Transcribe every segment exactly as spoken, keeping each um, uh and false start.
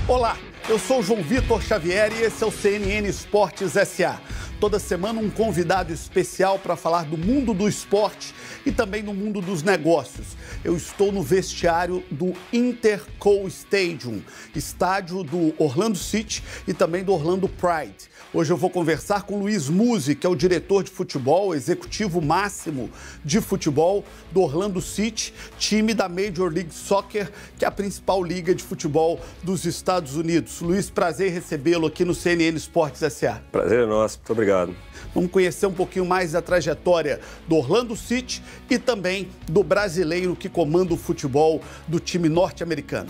Olá, eu sou o João Vitor Xavier e esse é o C N N Esportes S A Toda semana um convidado especial para falar do mundo do esporte e também do mundo dos negócios. Eu estou no vestiário do Interco Stadium, estádio do Orlando City e também do Orlando Pride. Hoje eu vou conversar com Luiz Musi, que é o diretor de futebol, executivo máximo de futebol do Orlando City, time da Major League Soccer, que é a principal liga de futebol dos Estados Unidos. Luiz, prazer recebê-lo aqui no C N N Esportes S A Prazer é nosso, muito obrigado. Vamos conhecer um pouquinho mais da trajetória do Orlando City e também do brasileiro que comanda o futebol do time norte-americano.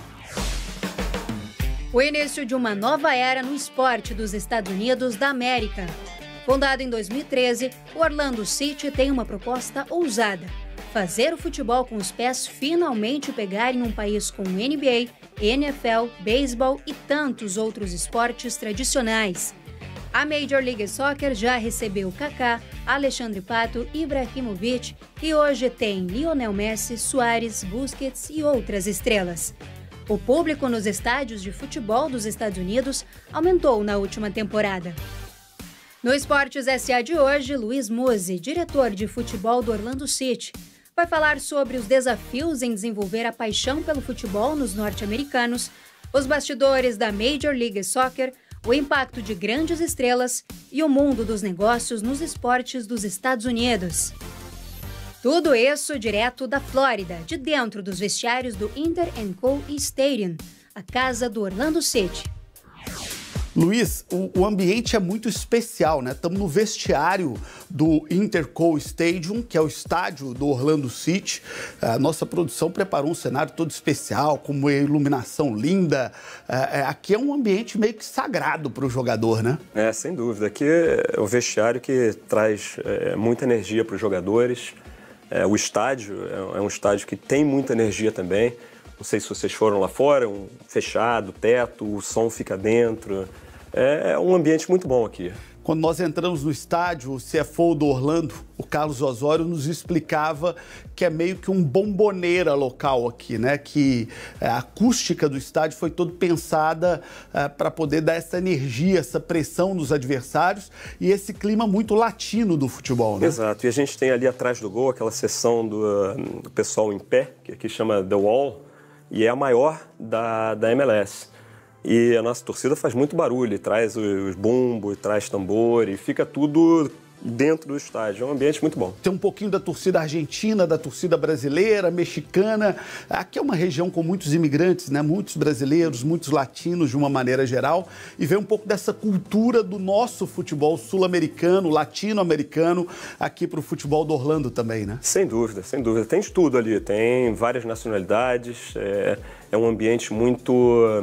O início de uma nova era no esporte dos Estados Unidos da América. Fundado em dois mil e treze, o Orlando City tem uma proposta ousada: fazer o futebol com os pés finalmente pegar em um país com N B A, N F L, beisebol e tantos outros esportes tradicionais. A Major League Soccer já recebeu Kaká, Alexandre Pato, Ibrahimovic e hoje tem Lionel Messi, Suárez, Busquets e outras estrelas. O público nos estádios de futebol dos Estados Unidos aumentou na última temporada. No Esportes S A de hoje, Luiz Musi, diretor de futebol do Orlando City, vai falar sobre os desafios em desenvolver a paixão pelo futebol nos norte-americanos, os bastidores da Major League Soccer, o impacto de grandes estrelas e o mundo dos negócios nos esportes dos Estados Unidos. Tudo isso direto da Flórida, de dentro dos vestiários do Interco Stadium, a casa do Orlando City. Luiz, o, o ambiente é muito especial, né? Estamos no vestiário do Interco Stadium, que é o estádio do Orlando City. A nossa produção preparou um cenário todo especial, com uma iluminação linda. É, aqui é um ambiente meio que sagrado para o jogador, né? É, sem dúvida. Aqui é o vestiário que traz é, muita energia para os jogadores. É, o estádio é, é um estádio que tem muita energia também. Não sei se vocês foram lá fora, um fechado, teto, o som fica dentro. É um ambiente muito bom aqui. Quando nós entramos no estádio, o C F O do Orlando, o Carlos Osório, nos explicava que é meio que um bomboneira local aqui, né? Que a acústica do estádio foi toda pensada uh, para poder dar essa energia, essa pressão nos adversários e esse clima muito latino do futebol, né? Exato. E a gente tem ali atrás do gol aquela seção do, uh, do pessoal em pé, que aqui chama The Wall, e é a maior da, da M L S. E a nossa torcida faz muito barulho, traz os bumbos, traz tambor e fica tudo dentro do estádio. É um ambiente muito bom. Tem um pouquinho da torcida argentina, da torcida brasileira, mexicana. Aqui é uma região com muitos imigrantes, né? Muitos brasileiros, muitos latinos de uma maneira geral. E vem um pouco dessa cultura do nosso futebol sul-americano, latino-americano, aqui para o futebol do Orlando também, né? Sem dúvida, sem dúvida. Tem de tudo ali. Tem várias nacionalidades. É, é um ambiente muito...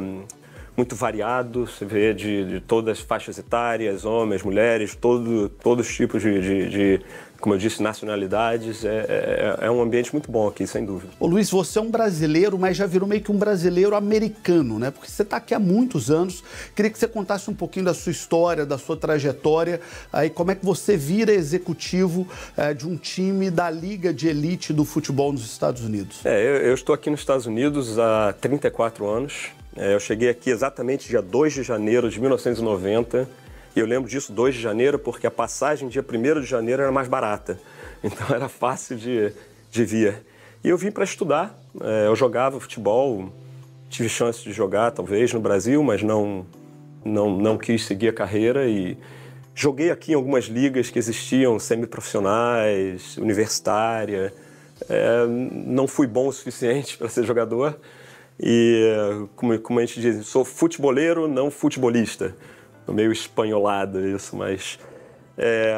muito variado, você vê de, de todas as faixas etárias, homens, mulheres, todo, todos os tipos de, de, de, como eu disse, nacionalidades. É, é, é um ambiente muito bom aqui, sem dúvida. Ô Luiz, você é um brasileiro, mas já virou meio que um brasileiro americano, né? Porque você está aqui há muitos anos. Queria que você contasse um pouquinho da sua história, da sua trajetória, aí como é que você vira executivo é, de um time da Liga de Elite do futebol nos Estados Unidos. É, eu, eu estou aqui nos Estados Unidos há trinta e quatro anos. Eu cheguei aqui exatamente dia dois de janeiro de mil novecentos e noventa e eu lembro disso, dois de janeiro, porque a passagem dia primeiro de janeiro era mais barata, então era fácil de, de vir. E eu vim para estudar, eu jogava futebol, tive chance de jogar talvez no Brasil, mas não, não, não quis seguir a carreira e joguei aqui em algumas ligas que existiam, semiprofissionais, universitária, é, não fui bom o suficiente para ser jogador. E, como, como a gente diz, sou futeboleiro, não futebolista. Meio espanholado isso, mas... É,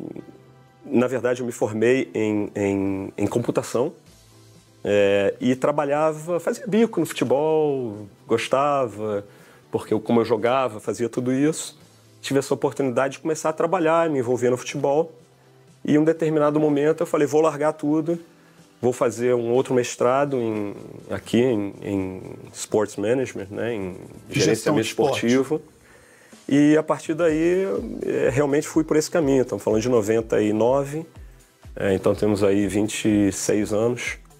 na verdade, eu me formei em, em, em computação é, e trabalhava, fazia bico no futebol, gostava, porque eu, como eu jogava, fazia tudo isso. Tive essa oportunidade de começar a trabalhar, me envolver no futebol. E em um determinado momento eu falei, vou largar tudo. Vou fazer um outro mestrado em, aqui em, em Sports Management, né, em gerenciamento esportivo. E a partir daí, é, realmente fui por esse caminho. Estamos falando de noventa e nove, é, então temos aí vinte e seis anos.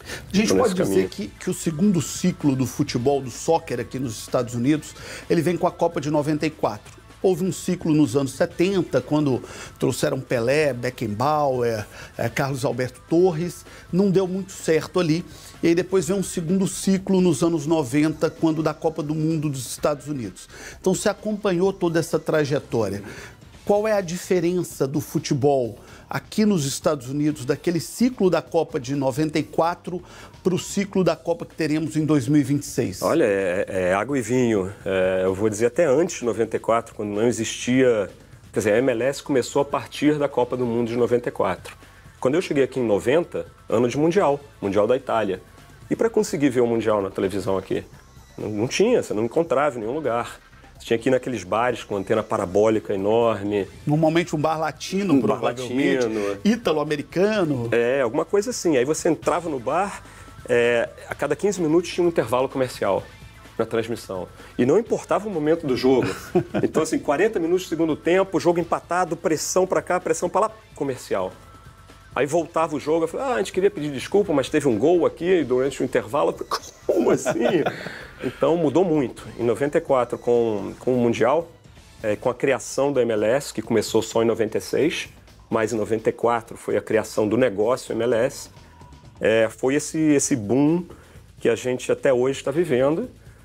A gente pode dizer que, que o segundo ciclo do futebol, do soccer aqui nos Estados Unidos, ele vem com a Copa de noventa e quatro. Houve um ciclo nos anos setenta, quando trouxeram Pelé, Beckenbauer, eh, Carlos Alberto Torres, não deu muito certo ali. E aí depois vem um segundo ciclo nos anos noventa, quando da Copa do Mundo dos Estados Unidos. Então você acompanhou toda essa trajetória. Qual é a diferença do futebol aqui nos Estados Unidos, daquele ciclo da Copa de noventa e quatro para o ciclo da Copa que teremos em dois mil e vinte e seis? Olha, é, é água e vinho. É, eu vou dizer até antes de noventa e quatro, quando não existia... Quer dizer, a M L S começou a partir da Copa do Mundo de noventa e quatro. Quando eu cheguei aqui em noventa, ano de Mundial, Mundial da Itália. E para conseguir ver o Mundial na televisão aqui? Não, não tinha, você não encontrava em nenhum lugar. Você tinha que ir naqueles bares com antena parabólica enorme. Normalmente um bar latino, um provavelmente. Bar latino. Ítalo-americano. É, alguma coisa assim. Aí você entrava no bar, é, a cada quinze minutos tinha um intervalo comercial na transmissão. E não importava o momento do jogo. Então, assim, quarenta minutos do segundo tempo, jogo empatado, pressão pra cá, pressão pra lá, comercial. Aí voltava o jogo, eu falei, ah, a gente queria pedir desculpa, mas teve um gol aqui durante o intervalo. Eu falei, como assim? Então mudou muito. Em noventa e quatro, com, com o Mundial, é, com a criação da M L S, que começou só em noventa e seis, mas em noventa e quatro foi a criação do negócio M L S, é, foi esse, esse boom que a gente até hoje está vivendo.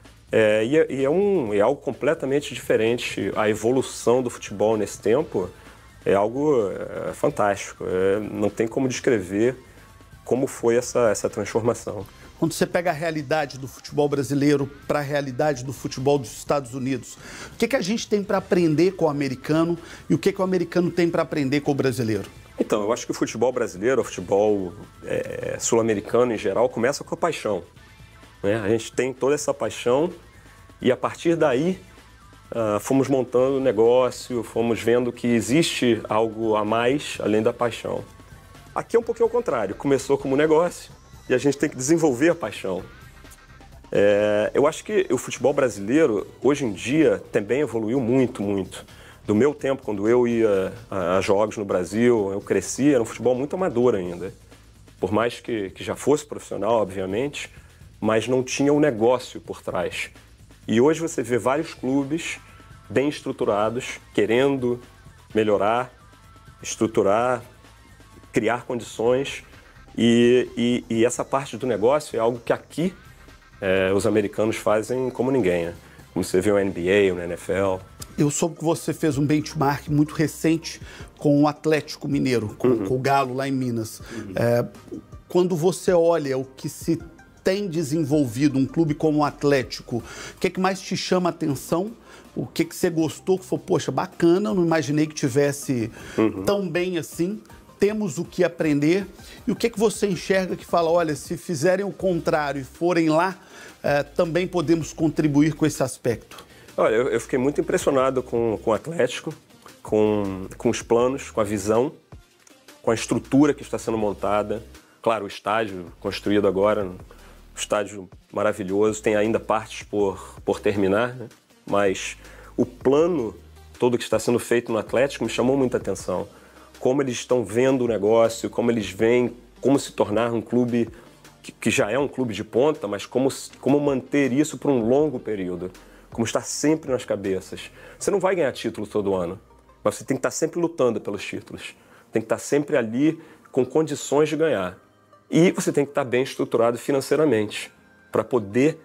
É, e é, e é, um, é algo completamente diferente. A evolução do futebol nesse tempo é algo é, fantástico. É, não tem como descrever como foi essa, essa transformação. Quando você pega a realidade do futebol brasileiro para a realidade do futebol dos Estados Unidos, o que, que a gente tem para aprender com o americano e o que, que o americano tem para aprender com o brasileiro? Então, eu acho que o futebol brasileiro, o futebol é, sul-americano em geral, começa com a paixão. Né? A gente tem toda essa paixão e a partir daí uh, fomos montando o negócio, fomos vendo que existe algo a mais além da paixão. Aqui é um pouquinho ao contrário, começou como negócio e a gente tem que desenvolver a paixão. É, eu acho que o futebol brasileiro, hoje em dia, também evoluiu muito, muito. Do meu tempo, quando eu ia a, a jogos no Brasil, eu cresci, era um futebol muito amador ainda. Por mais que, que já fosse profissional, obviamente, mas não tinha um negócio por trás. E hoje você vê vários clubes bem estruturados, querendo melhorar, estruturar, criar condições. E, e, e essa parte do negócio é algo que aqui é, os americanos fazem como ninguém, né? Como você vê o N B A, o N F L. Eu soube que você fez um benchmark muito recente com o Atlético Mineiro, com, uhum. com o Galo lá em Minas. Uhum. É, quando você olha o que se tem desenvolvido um clube como o Atlético, o que é que mais te chama a atenção? O que, que você gostou, que foi, poxa, bacana, eu não imaginei que tivesse uhum. tão bem assim. Temos o que aprender. E o que, que você enxerga que fala, olha, se fizerem o contrário e forem lá, eh, também podemos contribuir com esse aspecto? Olha, eu, eu fiquei muito impressionado com, com o Atlético, com, com os planos, com a visão, com a estrutura que está sendo montada. Claro, o estádio construído agora, um estádio maravilhoso, tem ainda partes por, por terminar, né? Mas o plano todo que está sendo feito no Atlético me chamou muita atenção. Como eles estão vendo o negócio, como eles veem como se tornar um clube que, que já é um clube de ponta, mas como, como manter isso por um longo período, como estar sempre nas cabeças. Você não vai ganhar título todo ano, mas você tem que estar sempre lutando pelos títulos, tem que estar sempre ali com condições de ganhar. E você tem que estar bem estruturado financeiramente para poder...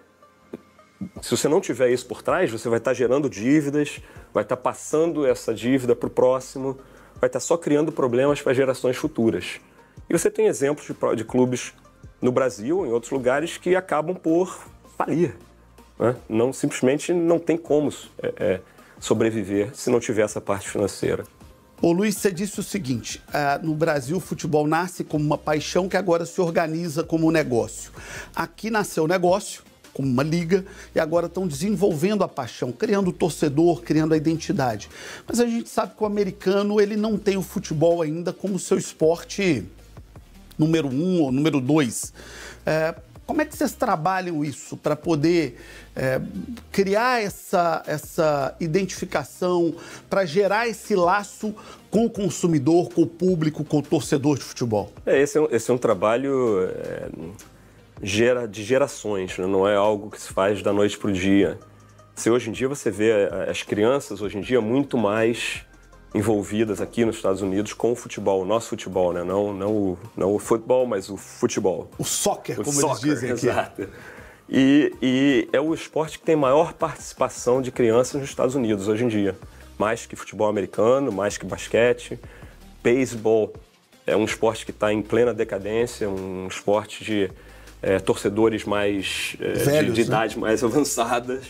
Se você não tiver isso por trás, você vai estar gerando dívidas, vai estar passando essa dívida para o próximo, vai estar só criando problemas para gerações futuras. E você tem exemplos de, de clubes no Brasil, em outros lugares, que acabam por falir. Né? Não, simplesmente não tem como é, é, sobreviver se não tiver essa parte financeira. Ô Luiz, você disse o seguinte, uh, no Brasil o futebol nasce como uma paixão que agora se organiza como um negócio. Aqui nasceu o negócio, como uma liga, e agora estão desenvolvendo a paixão, criando o torcedor, criando a identidade. Mas a gente sabe que o americano ele não tem o futebol ainda como seu esporte número um ou número dois. É, como é que vocês trabalham isso para poder é, criar essa, essa identificação, para gerar esse laço com o consumidor, com o público, com o torcedor de futebol? É, esse, é um, esse é um trabalho... É... gera, de gerações, né? Não é algo que se faz da noite para o dia. Se hoje em dia você vê as crianças, hoje em dia, muito mais envolvidas aqui nos Estados Unidos com o futebol, o nosso futebol, né? Não, não, o, não o futebol, mas o futebol. O soccer, o como soccer, eles dizem aqui. Exato. E, e é o esporte que tem maior participação de crianças nos Estados Unidos hoje em dia. Mais que futebol americano, mais que basquete. Beisebol é um esporte que está em plena decadência, um esporte de é, torcedores mais é, Velhos, de, de né? idades mais avançadas.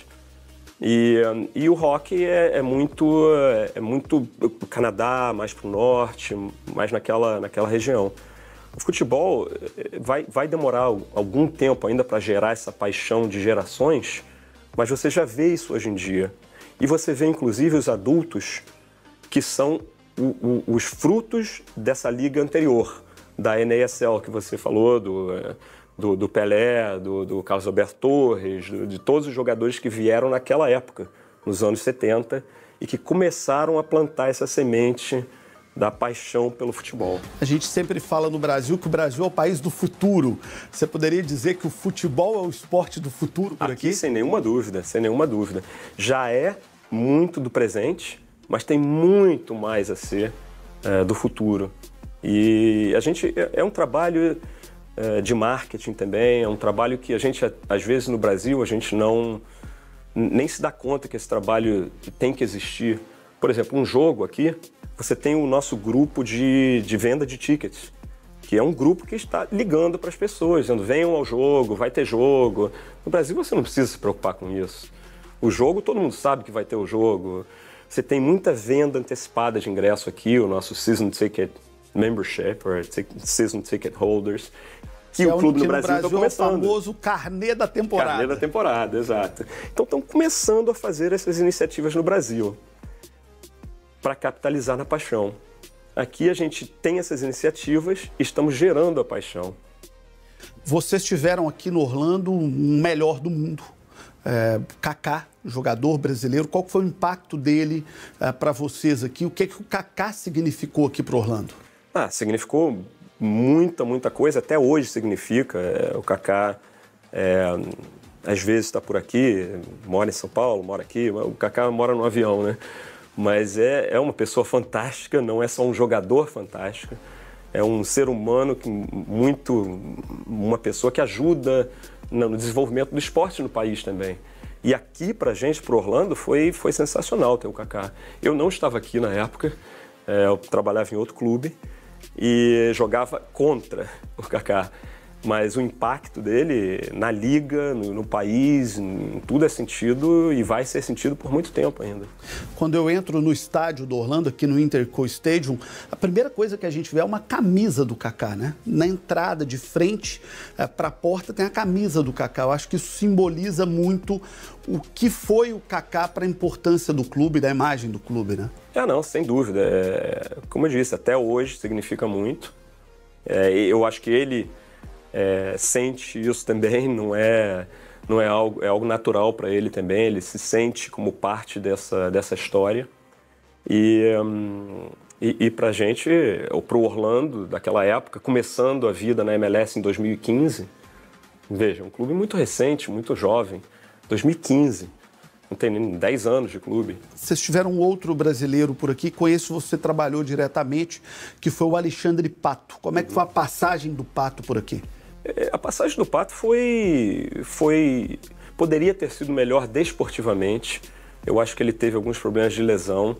E, e o hockey é, é muito, é muito Canadá, mais para o norte, mais naquela, naquela região. O futebol vai, vai demorar algum tempo ainda para gerar essa paixão de gerações, mas você já vê isso hoje em dia. E você vê, inclusive, os adultos que são o, o, os frutos dessa liga anterior, da N A S L que você falou, do... Do, do Pelé, do, do Carlos Alberto Torres, do, de todos os jogadores que vieram naquela época, nos anos setenta, e que começaram a plantar essa semente da paixão pelo futebol. A gente sempre fala no Brasil que o Brasil é o país do futuro. Você poderia dizer que o futebol é o esporte do futuro por aqui? Aqui, sem nenhuma dúvida, sem nenhuma dúvida. Já é muito do presente, mas tem muito mais a ser é, do futuro. E a gente, é, é um trabalho... de marketing também, é um trabalho que a gente, às vezes no Brasil, a gente não nem se dá conta que esse trabalho tem que existir. Por exemplo, um jogo aqui, você tem o nosso grupo de, de venda de tickets, que é um grupo que está ligando para as pessoas, dizendo, venham ao jogo, vai ter jogo. No Brasil você não precisa se preocupar com isso. O jogo, todo mundo sabe que vai ter o jogo. Você tem muita venda antecipada de ingresso aqui, o nosso Season Ticket Membership, or Season Ticket Holders, que, que o clube é um, no Brasil está começando. É o famoso carnê da temporada. Carnê da temporada, exato. Então estão começando a fazer essas iniciativas no Brasil para capitalizar na paixão. Aqui a gente tem essas iniciativas e estamos gerando a paixão. Vocês tiveram aqui no Orlando o melhor do mundo. É, Kaká, jogador brasileiro, qual foi o impacto dele é, para vocês aqui? O que, que o Kaká significou aqui para Orlando? Ah, significou muita, muita coisa. Até hoje significa. É, o Kaká, é, às vezes, está por aqui, mora em São Paulo, mora aqui. O Kaká mora no avião, né? Mas é, é uma pessoa fantástica, não é só um jogador fantástico. É um ser humano, que muito, uma pessoa que ajuda no desenvolvimento do esporte no país também. E aqui, pra gente, pro Orlando, foi, foi sensacional ter o Kaká. Eu não estava aqui na época, é, eu trabalhava em outro clube e jogava contra o Kaká. Mas o impacto dele na liga, no, no país, em tudo é sentido e vai ser sentido por muito tempo ainda. Quando eu entro no estádio do Orlando, aqui no Interco Stadium, a primeira coisa que a gente vê é uma camisa do Kaká, né? Na entrada, de frente é, para a porta, tem a camisa do Kaká. Eu acho que isso simboliza muito o que foi o Kaká para a importância do clube, da imagem do clube, né? É, não, sem dúvida. É, como eu disse, até hoje significa muito. É, eu acho que ele... É, sente isso também, não é, não é, algo, é algo natural para ele também, ele se sente como parte dessa, dessa história. E, um, e, e para a gente, ou para o Orlando, daquela época, começando a vida na M L S em dois mil e quinze, veja, um clube muito recente, muito jovem, dois mil e quinze, não tem nem dez anos de clube. Vocês tiveram um outro brasileiro por aqui, com esse você trabalhou diretamente, que foi o Alexandre Pato. Como é que foi a passagem do Pato por aqui? A passagem do Pato foi, foi... poderia ter sido melhor desportivamente. Eu acho que ele teve alguns problemas de lesão,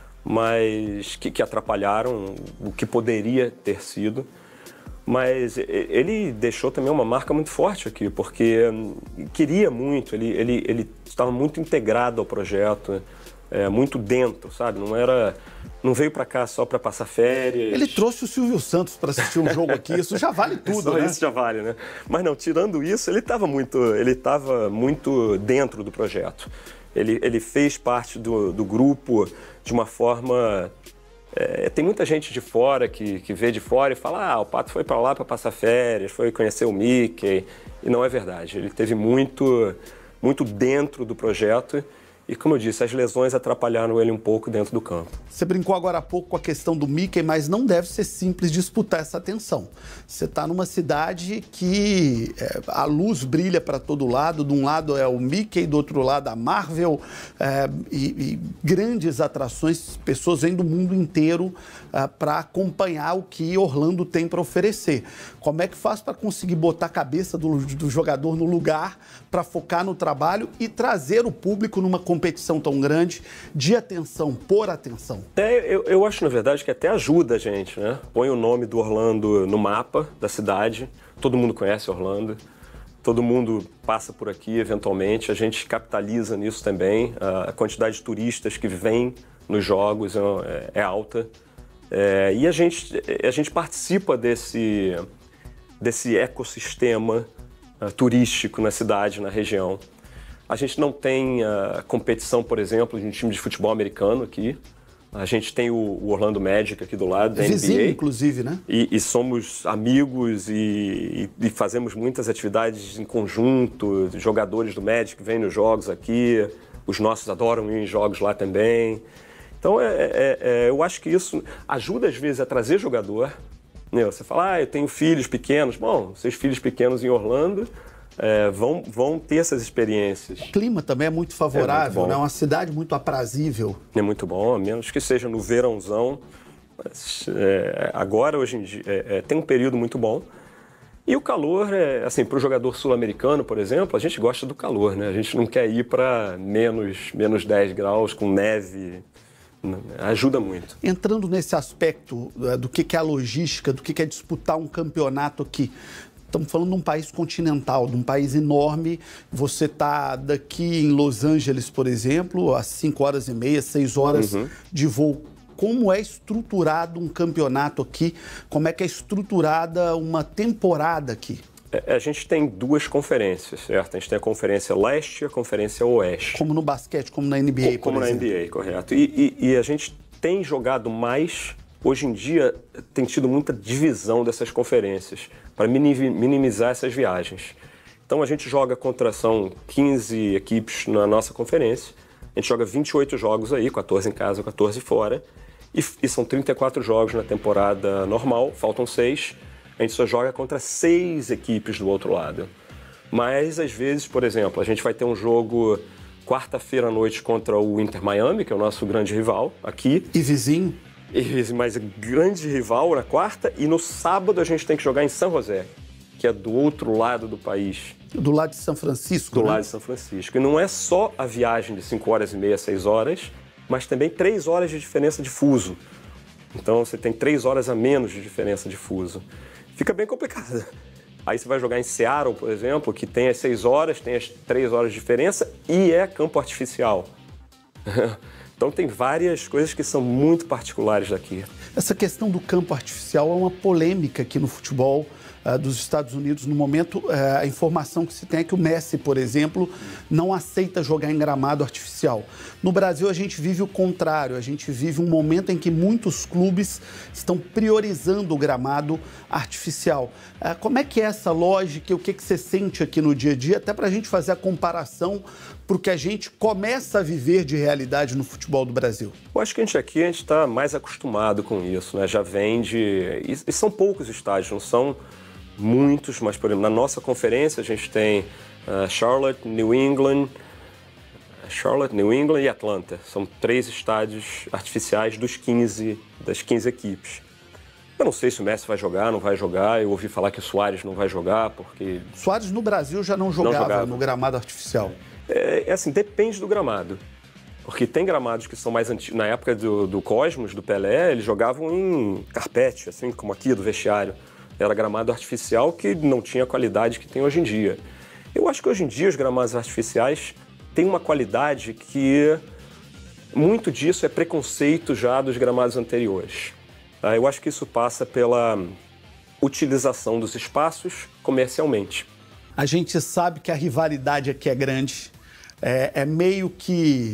mas que, que atrapalharam o que poderia ter sido. Mas ele deixou também uma marca muito forte aqui, porque queria muito, ele, ele, ele estava muito integrado ao projeto, é, muito dentro, sabe? Não era... Não veio para cá só para passar férias. Ele trouxe o Silvio Santos para assistir um jogo aqui, isso já vale tudo, só né? Isso já vale, né? Mas não, tirando isso, ele estava muito, ele estava muito dentro do projeto. Ele, ele fez parte do, do grupo de uma forma... É, tem muita gente de fora que, que vê de fora e fala, ah, o Pato foi para lá para passar férias, foi conhecer o Mickey. E não é verdade. Ele esteve muito, muito dentro do projeto. E, como eu disse, as lesões atrapalharam ele um pouco dentro do campo. Você brincou agora há pouco com a questão do Mickey, mas não deve ser simples disputar essa atenção. Você está numa cidade que é, a luz brilha para todo lado. De um lado é o Mickey, do outro lado a Marvel. É, e, e grandes atrações, pessoas vêm do mundo inteiro é, para acompanhar o que Orlando tem para oferecer. Como é que faz para conseguir botar a cabeça do, do jogador no lugar, para focar no trabalho e trazer o público numa competição tão grande, de atenção por atenção? É, eu, eu acho, na verdade, que até ajuda a gente, né? Põe o nome do Orlando no mapa da cidade, todo mundo conhece Orlando, todo mundo passa por aqui eventualmente, a gente capitaliza nisso também, a quantidade de turistas que vêm nos jogos é, é alta, é, e a gente, a gente participa desse, desse ecossistema uh, turístico na cidade, na região. A gente não tem uh, competição, por exemplo, de um time de futebol americano aqui. A gente tem o, o Orlando Magic aqui do lado, da Vizinho, N B A. inclusive, né? E, e somos amigos e, e, e fazemos muitas atividades em conjunto. Jogadores do Magic vêm nos jogos aqui, os nossos adoram ir em jogos lá também. Então, é, é, é, eu acho que isso ajuda, às vezes, a trazer jogador. Né? Você fala, ah, eu tenho filhos pequenos. Bom, seus filhos pequenos em Orlando... É, vão, vão ter essas experiências. O clima também é muito favorável, é muito né? É uma cidade muito aprazível. É muito bom, a menos que seja no verãozão. Mas, é, agora, hoje em dia, é, é, tem um período muito bom. E o calor, é, assim, para o jogador sul-americano, por exemplo, a gente gosta do calor, né? A gente não quer ir para menos, menos dez graus com neve. Ajuda muito. Entrando nesse aspecto do que é a logística, do que é disputar um campeonato aqui, estamos falando de um país continental, de um país enorme. Você está daqui em Los Angeles, por exemplo, às cinco horas e meia, seis horas uhum. de voo. Como é estruturado um campeonato aqui? Como é que é estruturada uma temporada aqui? É, a gente tem duas conferências, certo? A gente tem a Conferência Leste e a Conferência Oeste. Como no basquete, como na N B A, como, por como exemplo. na N B A, correto. E, e, e a gente tem jogado mais... Hoje em dia, tem tido muita divisão dessas conferências para minimizar essas viagens. Então, a gente joga contra, são quinze equipes na nossa conferência, a gente joga vinte e oito jogos aí, quatorze em casa, quatorze fora, e, e são trinta e quatro jogos na temporada normal, faltam seis, a gente só joga contra seis equipes do outro lado. Mas, às vezes, por exemplo, a gente vai ter um jogo quarta-feira à noite contra o Inter Miami, que é o nosso grande rival aqui. E vizinho. Mas grande rival na quarta, e no sábado a gente tem que jogar em San José, que é do outro lado do país. Do lado de São Francisco, Do né? lado de São Francisco. E não é só a viagem de cinco horas e meia, seis horas, mas também três horas de diferença de fuso. Então você tem três horas a menos de diferença de fuso. Fica bem complicado. Aí você vai jogar em Seattle, por exemplo, que tem as seis horas, tem as três horas de diferença e é campo artificial. Então tem várias coisas que são muito particulares daqui. Essa questão do campo artificial é uma polêmica aqui no futebol uh, dos Estados Unidos. No momento, uh, a informação que se tem é que o Messi, por exemplo, não aceita jogar em gramado artificial. No Brasil, a gente vive o contrário. A gente vive um momento em que muitos clubes estão priorizando o gramado artificial. Uh, como é que é essa lógica e o que, que você sente aqui no dia a dia? Até para a gente fazer a comparação para o que a gente começa a viver de realidade no futebol do Brasil. Eu acho que a gente aqui a gente está mais acostumado com isso, né? Já vem de... E, e são poucos estádios, não são muitos, mas, por exemplo, na nossa conferência a gente tem uh, Charlotte, New England, Charlotte, New England e Atlanta. São três estádios artificiais dos quinze, das quinze equipes. Eu não sei se o Messi vai jogar, não vai jogar. Eu ouvi falar que o Suárez não vai jogar, porque... Suárez no Brasil já não jogava, não jogava. no gramado artificial. É, é assim, depende do gramado. Porque tem gramados que são mais antigos. Na época do, do Cosmos, do Pelé, eles jogavam em carpete, assim como aqui do vestiário. Era gramado artificial que não tinha a qualidade que tem hoje em dia. Eu acho que hoje em dia os gramados artificiais têm uma qualidade que muito disso é preconceito já dos gramados anteriores. Tá? Eu acho que isso passa pela utilização dos espaços comercialmente. A gente sabe que a rivalidade aqui é grande. É, é meio que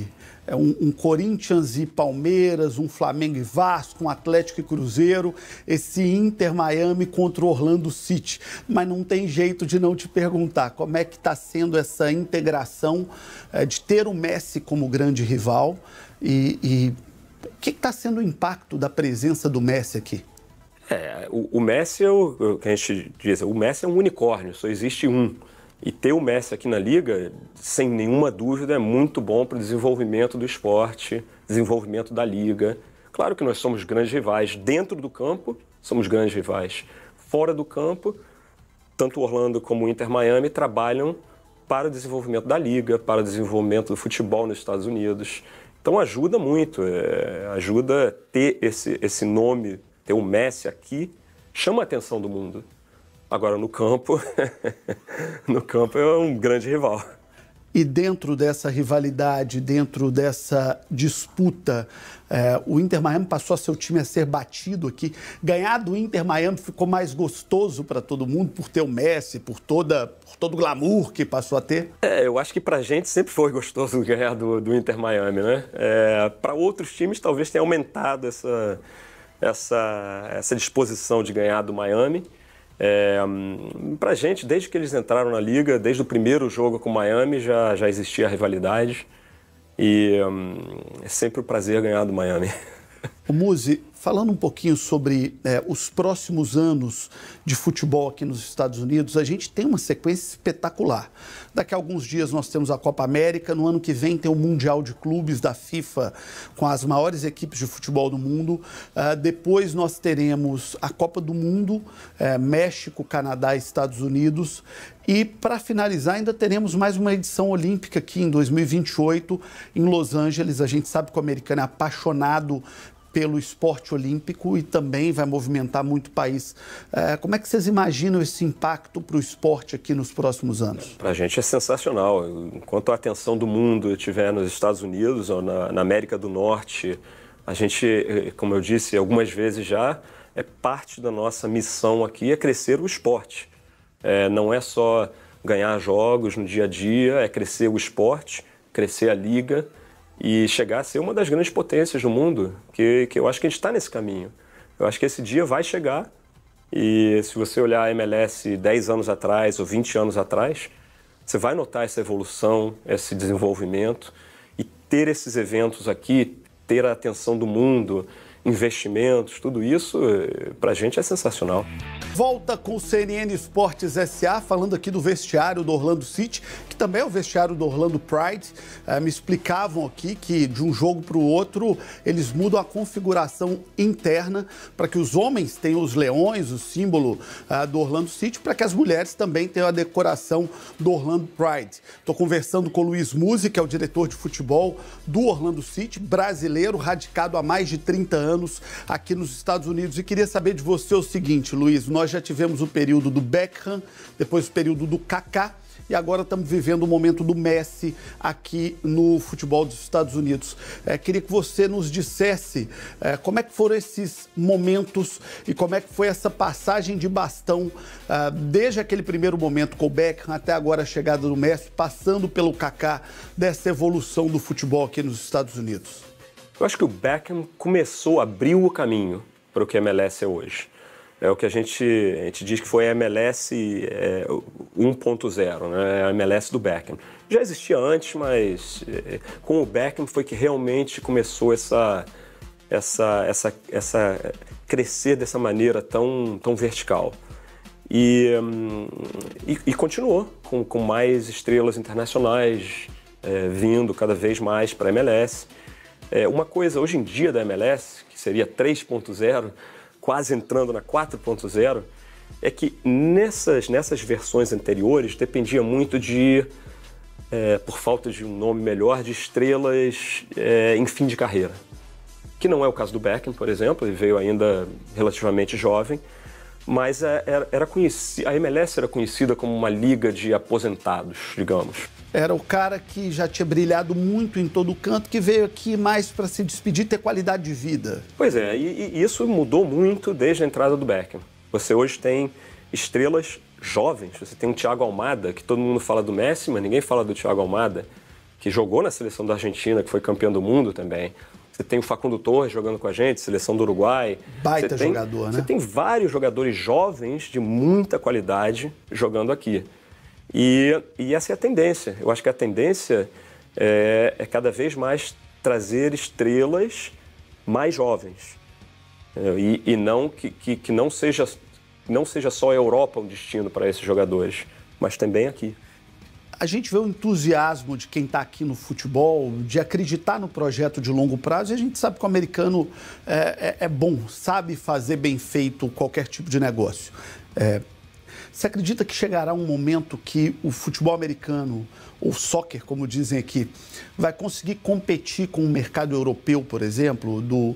é, um, um Corinthians e Palmeiras, um Flamengo e Vasco, um Atlético e Cruzeiro, esse Inter Miami contra o Orlando City. Mas não tem jeito de não te perguntar como é que está sendo essa integração é, de ter o Messi como grande rival e, e o que está sendo o impacto da presença do Messi aqui? É, o, o Messi é o, o que a gente diz, o Messi é um unicórnio, só existe um. E ter o Messi aqui na Liga, sem nenhuma dúvida, é muito bom para o desenvolvimento do esporte, desenvolvimento da Liga. Claro que nós somos grandes rivais. Dentro do campo, somos grandes rivais. Fora do campo, tanto o Orlando como o Inter Miami trabalham para o desenvolvimento da Liga, para o desenvolvimento do futebol nos Estados Unidos. Então ajuda muito, é, ajuda ter esse, esse nome, ter o Messi aqui, chama a atenção do mundo. Agora no campo, no campo é um grande rival. E dentro dessa rivalidade, dentro dessa disputa, é, o Inter Miami passou a seu time a ser batido aqui. Ganhar do Inter Miami ficou mais gostoso para todo mundo por ter o Messi, por, toda, por todo o glamour que passou a ter? É, eu acho que para a gente sempre foi gostoso ganhar do, do Inter Miami, né? É, para outros times talvez tenha aumentado essa, essa, essa disposição de ganhar do Miami. É, pra gente, desde que eles entraram na Liga, desde o primeiro jogo com o Miami, já, já existia a rivalidade e hum, é sempre um prazer ganhar do Miami. O Muzi, falando um pouquinho sobre é, os próximos anos de futebol aqui nos Estados Unidos, a gente tem uma sequência espetacular. Daqui a alguns dias nós temos a Copa América, no ano que vem tem o Mundial de Clubes da FIFA com as maiores equipes de futebol do mundo. Uh, depois nós teremos a Copa do Mundo, uh, México, Canadá e Estados Unidos. E para finalizar ainda teremos mais uma edição olímpica aqui em dois mil e vinte e oito em Los Angeles. A gente sabe que o americano é apaixonado pelo esporte olímpico e também vai movimentar muito o país. É, como é que vocês imaginam esse impacto para o esporte aqui nos próximos anos? Para a gente é sensacional. Enquanto a atenção do mundo estiver nos Estados Unidos ou na, na América do Norte, a gente, como eu disse algumas vezes já, é parte da nossa missão aqui é crescer o esporte. É, não é só ganhar jogos no dia a dia, é crescer o esporte, crescer a liga e chegar a ser uma das grandes potências do mundo, que, que eu acho que a gente está nesse caminho. Eu acho que esse dia vai chegar e se você olhar a M L S dez anos atrás ou vinte anos atrás, você vai notar essa evolução, esse desenvolvimento e ter esses eventos aqui, ter a atenção do mundo, investimentos, tudo isso, para a gente é sensacional. Volta com o C N N Esportes S A, falando aqui do vestiário do Orlando City, que também é o vestiário do Orlando Pride. É, me explicavam aqui que de um jogo para o outro, eles mudam a configuração interna para que os homens tenham os leões, o símbolo é, do Orlando City, para que as mulheres também tenham a decoração do Orlando Pride. Estou conversando com o Luiz Muzi, que é o diretor de futebol do Orlando City, brasileiro, radicado há mais de trinta anos aqui nos Estados Unidos. E queria saber de você o seguinte, Luiz, nós já tivemos o período do Beckham, depois o período do Kaká e agora estamos vivendo o momento do Messi aqui no futebol dos Estados Unidos. É, queria que você nos dissesse é, como é que foram esses momentos e como é que foi essa passagem de bastão é, desde aquele primeiro momento com o Beckham até agora a chegada do Messi, passando pelo Kaká, dessa evolução do futebol aqui nos Estados Unidos. Eu acho que o Beckham começou, abriu o caminho para o que a M L S é hoje. É o que a gente, a gente diz que foi a M L S é, um ponto zero, né? A M L S do Beckham. Já existia antes, mas é, com o Beckham foi que realmente começou essa, essa, essa, essa crescer dessa maneira tão, tão vertical. E, e, e continuou com, com mais estrelas internacionais é, vindo cada vez mais para a M L S. É, uma coisa hoje em dia da M L S, que seria três ponto zero, quase entrando na quatro ponto zero, é que nessas, nessas versões anteriores dependia muito de, é, por falta de um nome melhor, de estrelas é, em fim de carreira. Que não é o caso do Beckham, por exemplo, ele veio ainda relativamente jovem, mas era, era conheci, a M L S era conhecida como uma liga de aposentados, digamos. Era o cara que já tinha brilhado muito em todo canto, que veio aqui mais para se despedir e ter qualidade de vida. Pois é, e, e isso mudou muito desde a entrada do Beckham. Você hoje tem estrelas jovens, você tem o Thiago Almada, que todo mundo fala do Messi, mas ninguém fala do Thiago Almada. que jogou na seleção da Argentina, que foi campeão do mundo também. Você tem o Facundo Torres jogando com a gente, seleção do Uruguai. Baita você tem, jogador, né? Você tem vários jogadores jovens de muita qualidade jogando aqui. E, e essa é a tendência. Eu acho que a tendência é, é cada vez mais trazer estrelas mais jovens. E, e não que, que, que não seja, não seja só a Europa o destino para esses jogadores, mas também aqui. A gente vê o entusiasmo de quem está aqui no futebol, de acreditar no projeto de longo prazo, e a gente sabe que o americano é, é, é bom, sabe fazer bem feito qualquer tipo de negócio. É, você acredita que chegará um momento que o futebol americano, ou soccer, como dizem aqui, vai conseguir competir com o mercado europeu, por exemplo, do,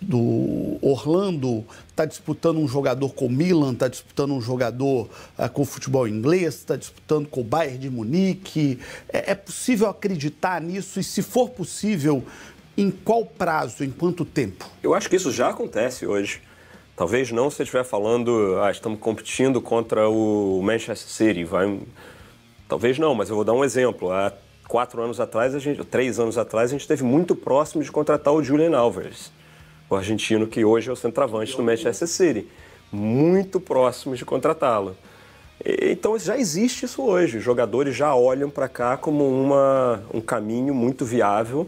do Orlando está disputando um jogador com o Milan, está disputando um jogador uh, com o futebol inglês, está disputando com o Bayern de Munique. É, é possível acreditar nisso? E se for possível, em qual prazo, em quanto tempo? Eu acho que isso já acontece hoje. Talvez não se você estiver falando, ah, estamos competindo contra o Manchester City. Vai... Talvez não, mas eu vou dar um exemplo. Há quatro anos atrás, a gente, três anos atrás, a gente esteve muito próximo de contratar o Julian Alvarez, o argentino que hoje é o centroavante do Manchester City. Muito próximos de contratá-lo. Então já existe isso hoje. Os jogadores já olham para cá como uma, um caminho muito viável.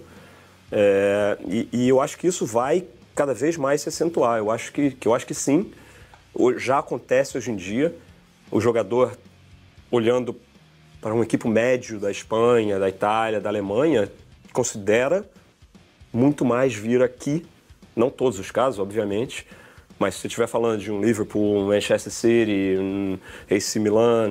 É, e, e eu acho que isso vai cada vez mais se acentuar. Eu acho que, que, eu acho que sim, já acontece hoje em dia. O jogador olhando para um equipe médio da Espanha, da Itália, da Alemanha, considera muito mais vir aqui, não todos os casos, obviamente, mas se você estiver falando de um Liverpool, um Manchester City, um A C Milan,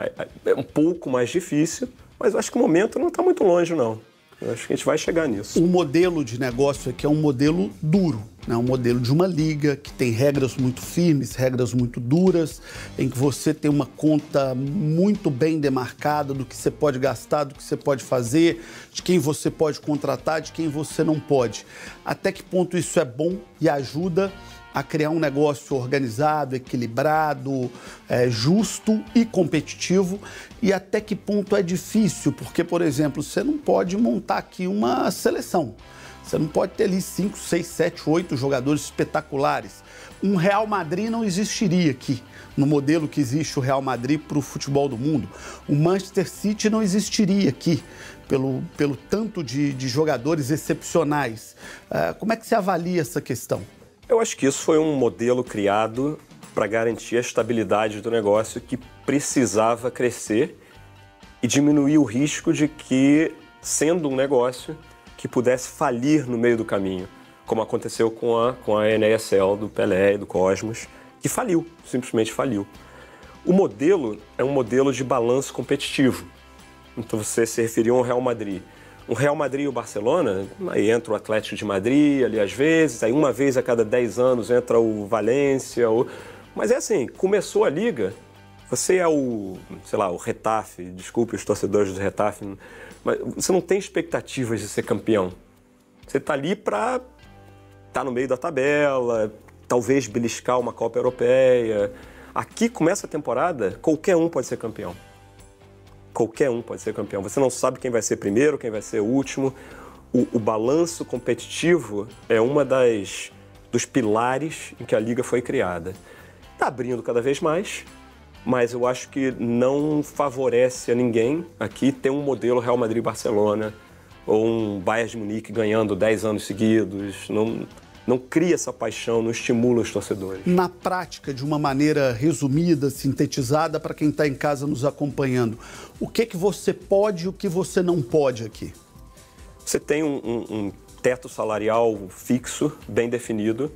é um pouco mais difícil, mas eu acho que o momento não está muito longe, não. Eu acho que a gente vai chegar nisso. O modelo de negócio aqui é um modelo duro, né? Um modelo de uma liga que tem regras muito firmes, regras muito duras, em que você tem uma conta muito bem demarcada do que você pode gastar, do que você pode fazer, de quem você pode contratar, de quem você não pode. Até que ponto isso é bom e ajuda a criar um negócio organizado, equilibrado, é, justo e competitivo, e até que ponto é difícil, porque, por exemplo, você não pode montar aqui uma seleção. Você não pode ter ali cinco, seis, sete, oito jogadores espetaculares. Um Real Madrid não existiria aqui, no modelo que existe o Real Madrid para o futebol do mundo. O Manchester City não existiria aqui, pelo, pelo tanto de, de jogadores excepcionais. Uh, como é que você avalia essa questão? Eu acho que isso foi um modelo criado para garantir a estabilidade do negócio que precisava crescer e diminuir o risco de que, sendo um negócio, que pudesse falir no meio do caminho, como aconteceu com a, com a N A S L do Pelé e do Cosmos, que faliu, simplesmente faliu. O modelo é um modelo de balanço competitivo. Então você se referiu ao Real Madrid. O Real Madrid e o Barcelona, aí entra o Atlético de Madrid ali às vezes, aí uma vez a cada dez anos entra o Valência, o... mas é assim, começou a liga, você é o, sei lá, o Retafe, desculpe os torcedores do Retafe, mas você não tem expectativas de ser campeão. Você está ali para estar no meio da tabela, talvez beliscar uma Copa Europeia. Aqui começa a temporada, qualquer um pode ser campeão. Qualquer um pode ser campeão. Você não sabe quem vai ser primeiro, quem vai ser o último. O, o balanço competitivo é uma das dos pilares em que a liga foi criada. Está abrindo cada vez mais, mas eu acho que não favorece a ninguém aqui ter um modelo Real Madrid-Barcelona ou um Bayern de Munique ganhando dez anos seguidos. Não, não cria essa paixão, não estimula os torcedores. Na prática, de uma maneira resumida, sintetizada, para quem está em casa nos acompanhando, o que, que você pode e o que você não pode aqui? Você tem um, um, um teto salarial fixo, bem definido.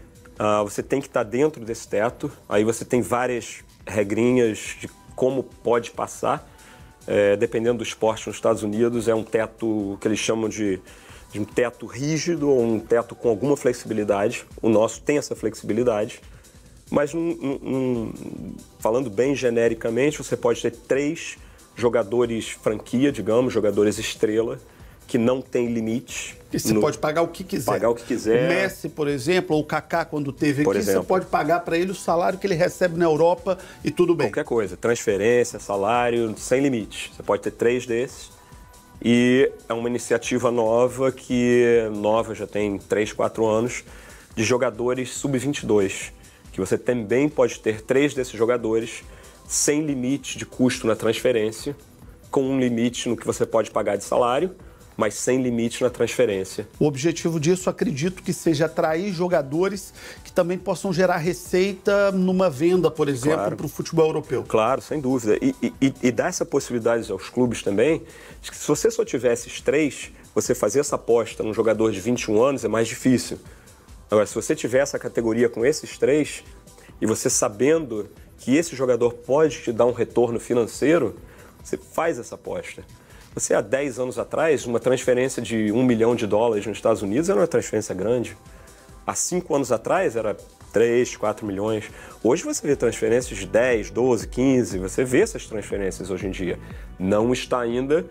Uh, você tem que estar dentro desse teto. Aí você tem várias regrinhas de como pode passar. É, dependendo do esporte nos Estados Unidos, é um teto que eles chamam de, de um teto rígido ou um teto com alguma flexibilidade. O nosso tem essa flexibilidade. Mas, um, um, falando bem genericamente, você pode ter três jogadores franquia, digamos, jogadores estrela, que não tem limite. E você no... pode pagar o que quiser. Pagar o que quiser. O Messi, por exemplo, ou o Kaká, quando teve por aqui, exemplo. Você pode pagar para ele o salário que ele recebe na Europa e tudo bem. Qualquer coisa. Transferência, salário, sem limite. Você pode ter três desses. E é uma iniciativa nova, que nova já tem três, quatro anos, de jogadores sub vinte e dois, que você também pode ter três desses jogadores sem limite de custo na transferência, com um limite no que você pode pagar de salário, mas sem limite na transferência. O objetivo disso, acredito que seja atrair jogadores que também possam gerar receita numa venda, por exemplo, claro, para o futebol europeu. Claro, sem dúvida. E, e, e dá essa possibilidade aos clubes também, de que se você só tivesse esses três, você fazer essa aposta num jogador de vinte e um anos é mais difícil. Agora, se você tiver essa categoria com esses três, e você sabendo que esse jogador pode te dar um retorno financeiro, você faz essa aposta. Você, há dez anos atrás, uma transferência de um milhão de dólares nos Estados Unidos era uma transferência grande. Há cinco anos atrás era três, quatro milhões. Hoje você vê transferências de dez, doze, quinze, você vê essas transferências hoje em dia. Não está ainda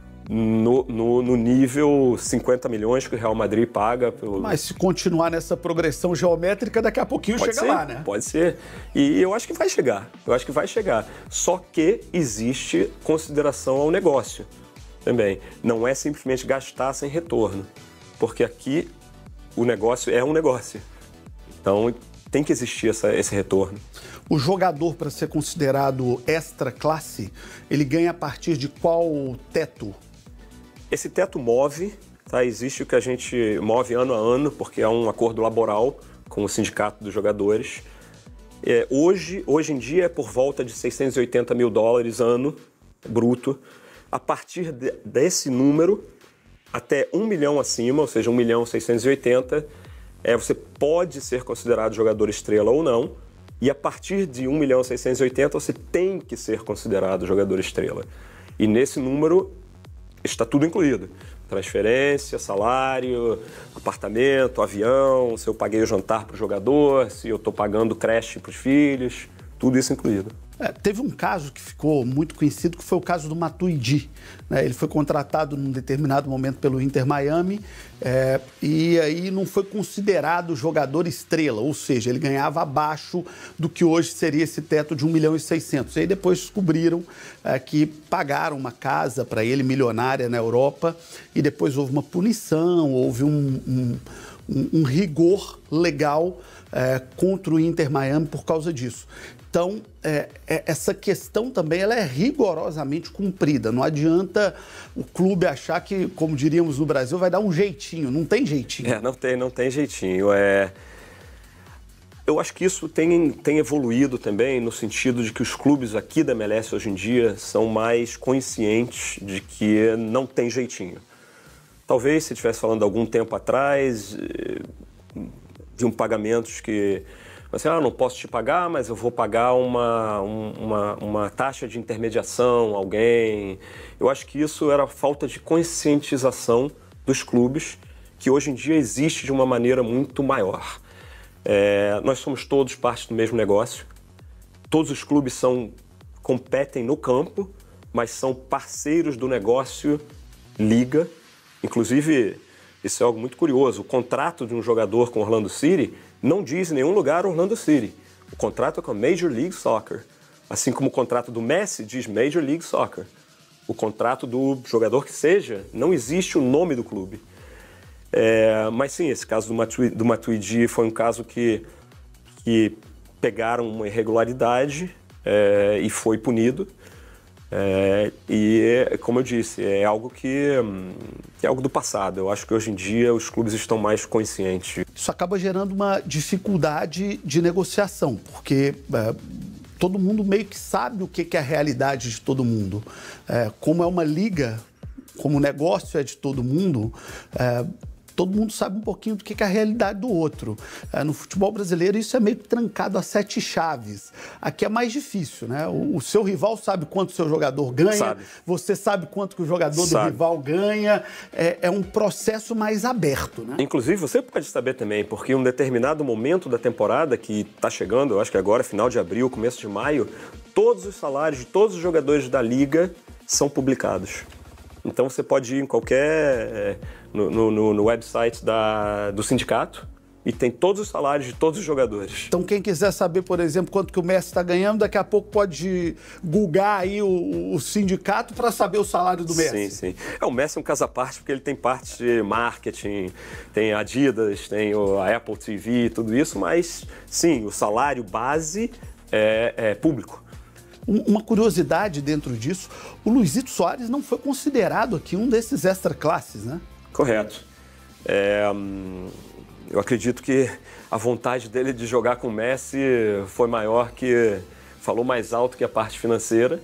no, no, no nível cinquenta milhões que o Real Madrid paga. Pelo... Mas se continuar nessa progressão geométrica, daqui a pouquinho pode chega ser, lá, né? Pode ser. E eu acho que vai chegar. Eu acho que vai chegar. Só que existe consideração ao negócio também. Não é simplesmente gastar sem retorno. Porque aqui o negócio é um negócio. Então tem que existir essa, esse retorno. O jogador, para ser considerado extra classe, ele ganha a partir de qual teto? Esse teto move, tá? Existe o que a gente move ano a ano, porque é um acordo laboral com o sindicato dos jogadores. É, hoje, hoje em dia é por volta de seiscentos e oitenta mil dólares ano, bruto. A partir de, desse número, até um milhão acima, ou seja, um milhão seiscentos e oitenta, é, você pode ser considerado jogador estrela ou não. E a partir de um milhão seiscentos e oitenta, você tem que ser considerado jogador estrela. E nesse número está tudo incluído. Transferência, salário, apartamento, avião, se eu paguei o jantar para o jogador, se eu estou pagando creche para os filhos, tudo isso incluído. É, teve um caso que ficou muito conhecido, que foi o caso do Matuidi, né? Ele foi contratado num determinado momento pelo Inter Miami é, e aí não foi considerado jogador estrela, ou seja, ele ganhava abaixo do que hoje seria esse teto de um milhão e seiscentos. E aí depois descobriram é, que pagaram uma casa para ele, milionária, na Europa, e depois houve uma punição, houve um, um, um, um rigor legal é, contra o Inter Miami por causa disso. Então, é, é, essa questão também ela é rigorosamente cumprida. Não adianta o clube achar que, como diríamos no Brasil, vai dar um jeitinho. Não tem jeitinho. É, não tem, não tem jeitinho. É... Eu acho que isso tem, tem evoluído também no sentido de que os clubes aqui da M L S hoje em dia são mais conscientes de que não tem jeitinho. Talvez, se estivesse falando algum tempo atrás, de um pagamentos que... Assim, ah, não posso te pagar, mas eu vou pagar uma, uma, uma taxa de intermediação a alguém. Eu acho que isso era falta de conscientização dos clubes, que hoje em dia existe de uma maneira muito maior. É, nós somos todos parte do mesmo negócio. Todos os clubes são, competem no campo, mas são parceiros do negócio liga. Inclusive, isso é algo muito curioso. O contrato de um jogador com o Orlando City não diz em nenhum lugar Orlando City. O contrato é com a Major League Soccer. Assim como o contrato do Messi diz Major League Soccer. O contrato do jogador que seja, não existe o nome do clube. É, mas sim, esse caso do Matuidi, do Matuidi foi um caso que, que pegaram uma irregularidade é, e foi punido. É, e, como eu disse, é algo que, que é algo do passado. Eu acho que hoje em dia os clubes estão mais conscientes. Isso acaba gerando uma dificuldade de negociação, porque é, todo mundo meio que sabe o que é a realidade de todo mundo. É, como é uma liga, como o negócio é de todo mundo, é, todo mundo sabe um pouquinho do que é a realidade do outro. É, no futebol brasileiro isso é meio que trancado a sete chaves. Aqui é mais difícil, né? O, o seu rival sabe quanto o seu jogador ganha, sabe. Você sabe quanto que o jogador sabe. do rival ganha. É, é um processo mais aberto, né? Inclusive, você pode saber também, porque em um determinado momento da temporada que está chegando, eu acho que agora, final de abril, começo de maio, todos os salários de todos os jogadores da liga são publicados. Então você pode ir em qualquer... no, no, no website da, do sindicato e tem todos os salários de todos os jogadores. Então quem quiser saber, por exemplo, quanto que o Messi está ganhando, daqui a pouco pode googar aí o, o sindicato para saber o salário do Messi. Sim, sim. É, o Messi é um caso à parte porque ele tem parte de marketing, tem a Adidas, tem a Apple T V, tudo isso, mas sim, o salário base é, é público. Uma curiosidade dentro disso, o Luizito Soares não foi considerado aqui um desses extra classes, né? Correto. É, hum, eu acredito que a vontade dele de jogar com o Messi foi maior que... falou mais alto que a parte financeira,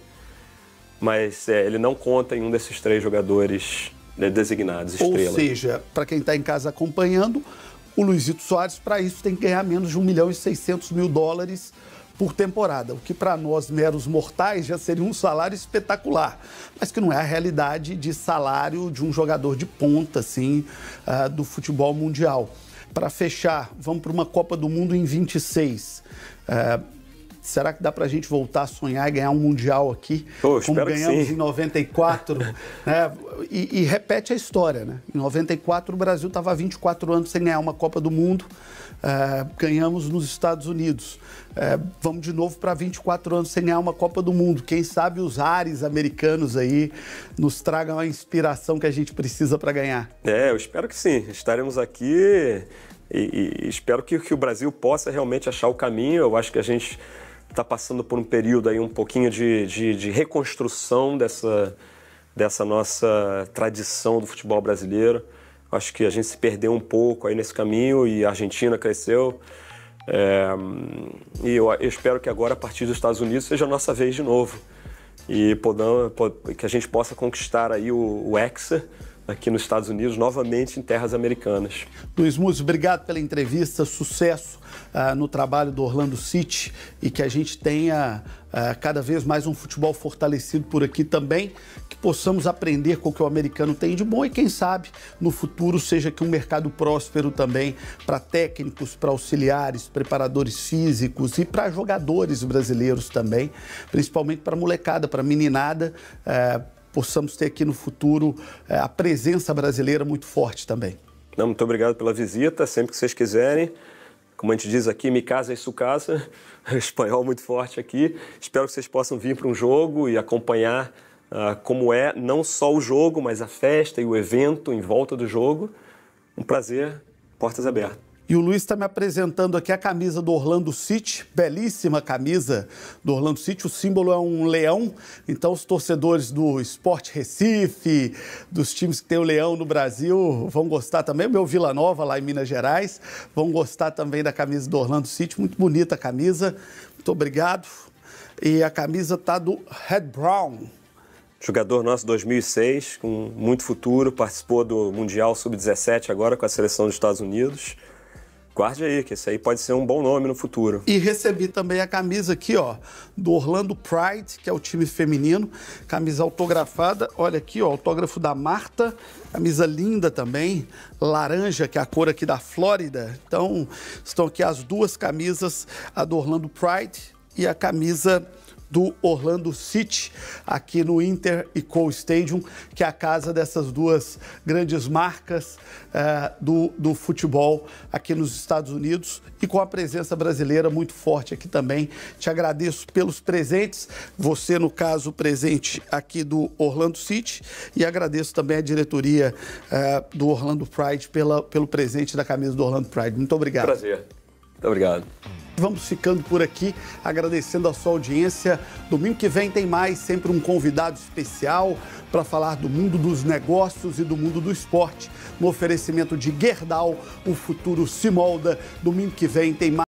mas é, ele não conta em um desses três jogadores, né, designados, estrela. Ou seja, para quem está em casa acompanhando, o Luizito Soares, para isso, tem que ganhar menos de um milhão e seiscentos mil dólares por temporada, o que para nós, meros mortais, já seria um salário espetacular, mas que não é a realidade de salário de um jogador de ponta, assim, uh, do futebol mundial. Para fechar, vamos para uma Copa do Mundo em vinte e seis. Uh, será que dá para a gente voltar a sonhar e ganhar um Mundial aqui, Pô, como ganhamos em noventa e quatro? Né? E, e repete a história, né? Em noventa e quatro, o Brasil estava há vinte e quatro anos sem ganhar uma Copa do Mundo. Uh, ganhamos nos Estados Unidos. Uh, vamos de novo para vinte e quatro anos sem ganhar uma Copa do Mundo. Quem sabe os ares americanos aí nos tragam a inspiração que a gente precisa para ganhar. É, eu espero que sim. Estaremos aqui e, e espero que, que o Brasil possa realmente achar o caminho. Eu acho que a gente está passando por um período aí um pouquinho de, de, de reconstrução dessa, dessa nossa tradição do futebol brasileiro. Acho que a gente se perdeu um pouco aí nesse caminho e a Argentina cresceu. É, e eu, eu espero que agora, a partir dos Estados Unidos, seja a nossa vez de novo. E podam, que a gente possa conquistar aí o, o Hexa aqui nos Estados Unidos, novamente em terras americanas. Luiz Múcio, obrigado pela entrevista, sucesso uh, no trabalho do Orlando City e que a gente tenha uh, cada vez mais um futebol fortalecido por aqui também, que possamos aprender com o que o americano tem de bom e quem sabe no futuro seja aqui um mercado próspero também para técnicos, para auxiliares, preparadores físicos e para jogadores brasileiros também, principalmente para molecada, para meninada, uh, possamos ter aqui no futuro é, a presença brasileira muito forte também. Não, muito obrigado pela visita, sempre que vocês quiserem. Como a gente diz aqui, mi casa é su casa, espanhol muito forte aqui. Espero que vocês possam vir para um jogo e acompanhar uh, como é não só o jogo, mas a festa e o evento em volta do jogo. Um prazer, portas abertas. E o Luiz está me apresentando aqui a camisa do Orlando City, belíssima camisa do Orlando City, o símbolo é um leão, então os torcedores do Sport Recife, dos times que tem o leão no Brasil, vão gostar também, o meu Vila Nova lá em Minas Gerais, vão gostar também da camisa do Orlando City, muito bonita a camisa, muito obrigado. E a camisa tá do Red Brown. Jogador nosso dois mil e seis, com muito futuro, participou do Mundial sub dezessete agora com a seleção dos Estados Unidos. Guarde aí, que esse aí pode ser um bom nome no futuro. E recebi também a camisa aqui, ó, do Orlando Pride, que é o time feminino, camisa autografada, olha aqui, ó, autógrafo da Marta, camisa linda também, laranja, que é a cor aqui da Flórida. Então, estão aqui as duas camisas, a do Orlando Pride e a camisa do Orlando City, aqui no Inter e Co Stadium, que é a casa dessas duas grandes marcas uh, do, do futebol aqui nos Estados Unidos e com a presença brasileira muito forte aqui também. Te agradeço pelos presentes, você, no caso, presente aqui do Orlando City, e agradeço também a diretoria uh, do Orlando Pride pela, pelo presente da camisa do Orlando Pride. Muito obrigado. Prazer. Muito obrigado. Vamos ficando por aqui, agradecendo a sua audiência. Domingo que vem tem mais, sempre um convidado especial para falar do mundo dos negócios e do mundo do esporte. No oferecimento de Gerdau, o futuro se molda. Domingo que vem tem mais.